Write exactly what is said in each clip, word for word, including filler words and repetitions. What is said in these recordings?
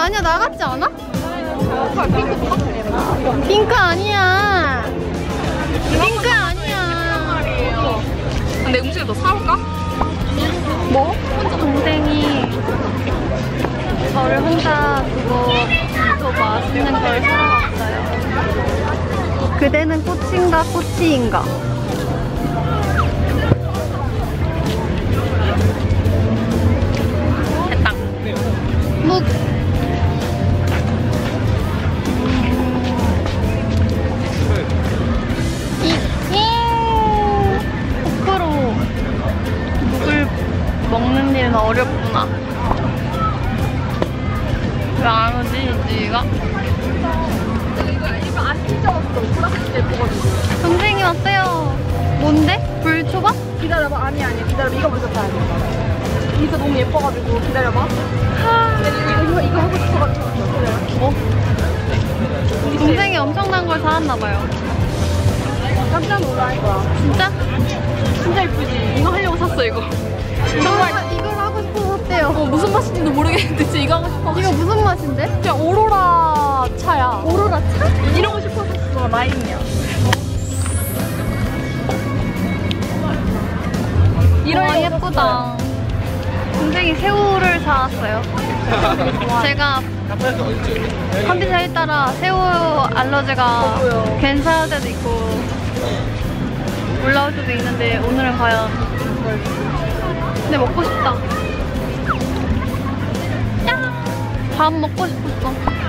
마녀 나갔지 않아? 핑크 아니야. 핑크 아니야. 근데 음식을 더 사올까? 뭐? 동생이 저를 혼자 두고 더 맛있는 걸 사러 왔어요. 그대는 꼬치인가 꼬치인가? 됐다. 묵. 먹는 일은 어렵구나. 왜 안 오지, 이지가? 이거 안 찢어졌어. 플라스틱 예뻐가지고. 동생이 왔어요. 뭔데? 불초밥? 기다려봐. 아니 아니 기다려봐. 이거 먼저 봐야 돼. 이거 너무 예뻐가지고 기다려봐. 하... 이거, 이거, 이거 하고 싶어가지고. 어? 동생이 엄청난 걸 사왔나봐요. 깜짝 놀랄 거야. 진짜? 진짜 예쁘지? 이거 하려고 샀어 이거. 정말 이걸 하고 싶어서 샀대요. 어, 무슨 맛인지도 모르겠는데 진짜 이거 하고 싶어. 이거 무슨 맛인데? 그냥 오로라 차야. 오로라 차? 이러고 싶어서 샀어. 라임이야. 이런 예쁘다. 동생이 새우를 사왔어요. 제가 컨디션에 따라 새우 알러지가 괜찮을 때도 있고 올라올 때도 있는데 오늘은 과연. 근데 먹고 싶다. 짠! 밥 먹고 싶었어.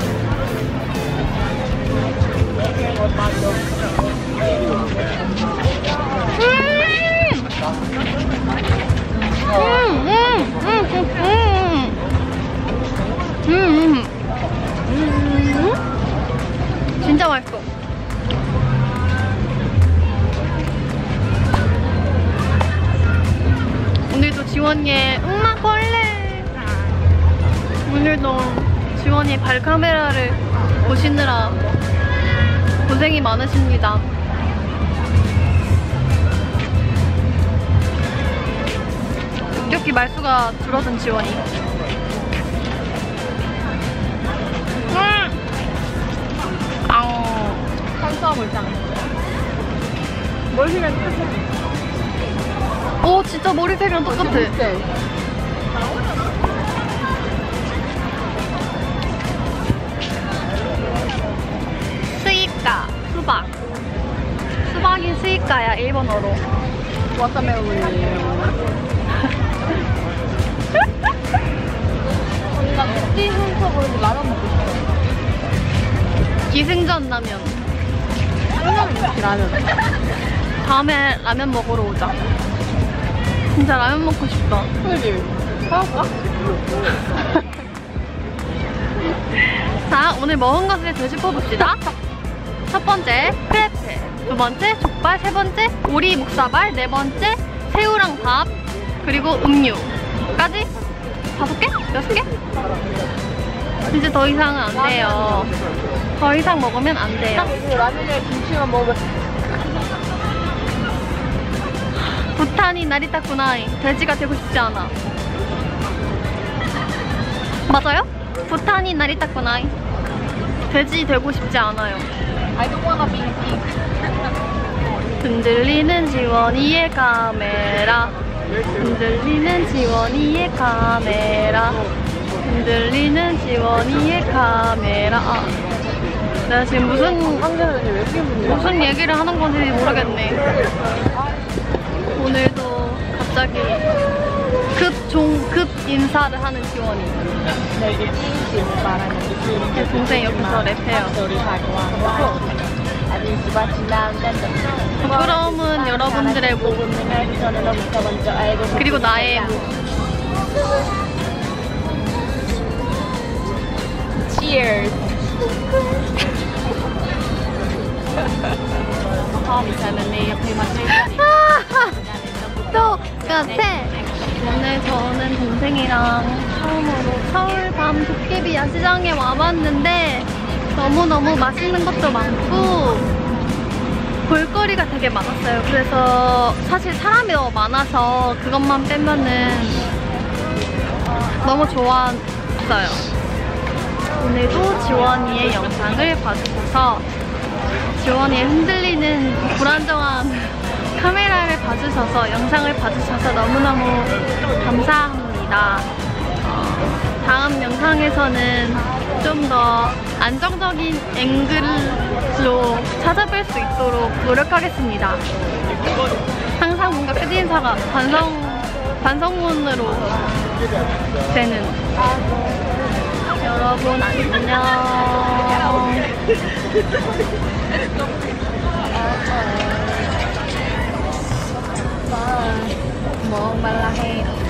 음! 음! 음! 음! 음! 음! 음! 진짜 맛있어. 오늘도 지원이의 음악벌레. 오늘도 지원이 발카메라를 보시느라 고생이 많으십니다. 급격히 말수가 줄어든 지원이. 음! 아, 탄수화물장. 머리색이랑 똑같아. 오, 진짜 머리색이랑 똑같아. 스이카, 수박. 수박이 스이카야, 일본어로. 워터멜론이에요. 나 찌 훔쳐버리고 라면 먹고 싶어. 기승전 라면. 라면 라면. 다음에 라면 먹으러 오자. 진짜 라면 먹고 싶다. 그지? 사올까? 자, 오늘 먹은 것을 되짚어봅시다. 첫 번째, 크레페. 두 번째, 족발. 세 번째, 오리 묵사발. 네 번째, 새우랑 밥. 그리고 음료까지 다섯 개? 여섯 개? 이제 더 이상은 안 돼요. 더 이상 먹으면 안 돼요. 라면에 김치만 먹으면 부탄이 나리타쿠나이. 돼지가 되고 싶지 않아. 맞아요? 부탄이 나리타쿠나이. 돼지 되고 싶지 않아요. I don't wanna be pig. 흔들리는 지원이의 카메라. 흔들리는 지원이의 카메라. 흔들리는 지원이의 카메라. 아, 내가 지금 무슨 무슨 얘기를 하는 건지 모르겠네. 오늘도 갑자기 급 종급 인사를 하는 지원이. 제 동생 옆에서 랩해요. 부끄러움은 여러분들의 목, 그리고 나의 목. Cheers. 똑같아. 오늘 저는 동생이랑 처음으로 서울 밤 도깨비 야시장에 와봤는데 너무너무 맛있는 것도 많고 볼거리가 되게 많았어요. 그래서 사실 사람이 너무 많아서 그것만 빼면은 너무 좋았어요. 오늘도 지원이의 영상을 봐주셔서 지원이의 흔들리는 불안정한 카메라를 봐주셔서 영상을 봐주셔서 너무너무 감사합니다. 어, 다음 영상에서는 좀 더 안정적인 앵글로 찾아뵐 수 있도록 노력하겠습니다. 항상 뭔가 끝인사가 반성, 반성문으로 되는. 여러분 안녕. Mo Malahe.